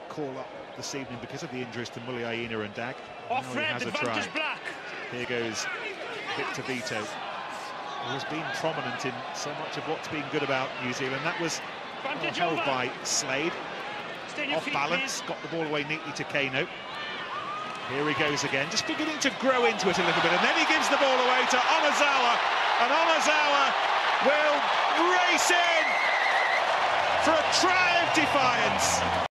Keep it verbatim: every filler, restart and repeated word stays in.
call-up this evening because of the injuries to Muliaina and Dag. Off Now he red, has a try. black. Here goes Victor Vito, who has been prominent in so much of what's been good about New Zealand. That was well, held by Slade. Off feet, balance, please. Got the ball away neatly to Kano. Here he goes again, just beginning to grow into it a little bit, and then he gives the ball away to Onozawa, and Onozawa will race in for a try of defiance.